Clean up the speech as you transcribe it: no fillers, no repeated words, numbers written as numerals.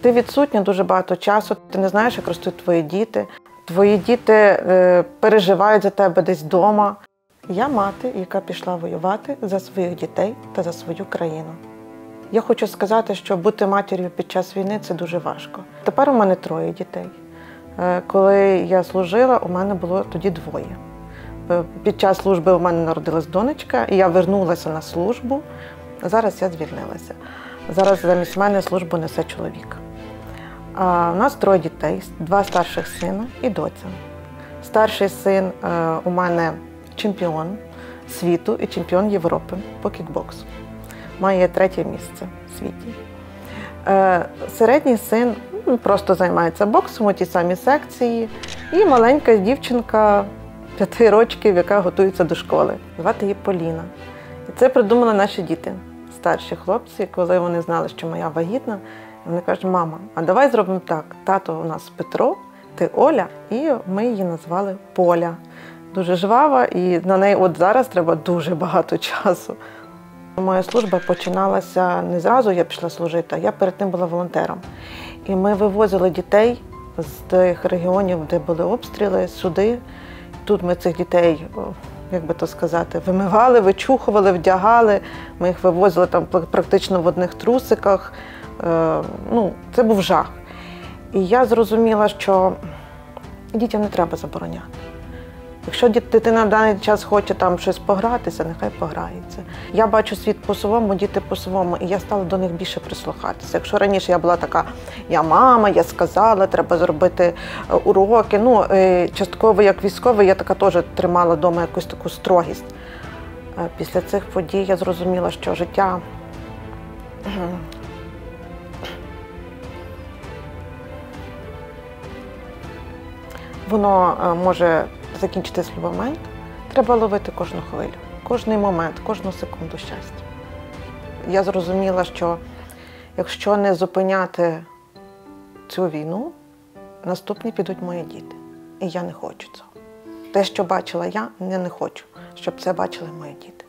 Ти відсутня дуже багато часу, ти не знаєш, як ростуть твої діти. Твої діти переживають за тебе десь вдома. Я мати, яка пішла воювати за своїх дітей та за свою країну. Я хочу сказати, що бути матір'ю під час війни – це дуже важко. Тепер у мене 3 дітей. Коли я служила, у мене було тоді 2. Під час служби у мене народилась донечка, і я вернулася на службу. Зараз я звільнилася. Зараз замість мене службу несе чоловік. У нас 3 дітей, 2 старших сина і доця. Старший син у мене чемпіон світу і чемпіон Європи по кікбоксу. Має 3-е місце в світі. Середній син просто займається боксом у тій самій секції. І маленька дівчинка 5 років, яка готується до школи. Звати її Поліна. І це придумали наші діти, старші хлопці, коли вони знали, що моя вагітна. Вони кажуть: мама, а давай зробимо так. Тато у нас Петро, ти Оля, і ми її назвали Поля. Дуже жвава, і на неї от зараз треба дуже багато часу. Моя служба починалася не зразу, я пішла служити, а я перед тим була волонтером. І ми вивозили дітей з тих регіонів, де були обстріли, сюди. Тут ми цих дітей, як би то сказати, вимивали, вичухували, вдягали. Ми їх вивозили там практично в одних трусиках. Це був жах. І я зрозуміла, що дітям не треба забороняти. Якщо дитина в даний час хоче там щось погратися, нехай пограється. Я бачу світ по-своєму, діти по-своєму, і я стала до них більше прислухатися. Якщо раніше я була така: я мама, я сказала, треба зробити уроки. Частково як військовий я така теж тримала вдома якусь таку строгість. Після цих подій я зрозуміла, що життя воно може закінчитись в будь-який момент. Треба ловити кожну хвилю, кожний момент, кожну секунду щастя. Я зрозуміла, що якщо не зупиняти цю війну, наступні підуть мої діти. І я не хочу цього. Те, що бачила я не хочу, щоб це бачили мої діти.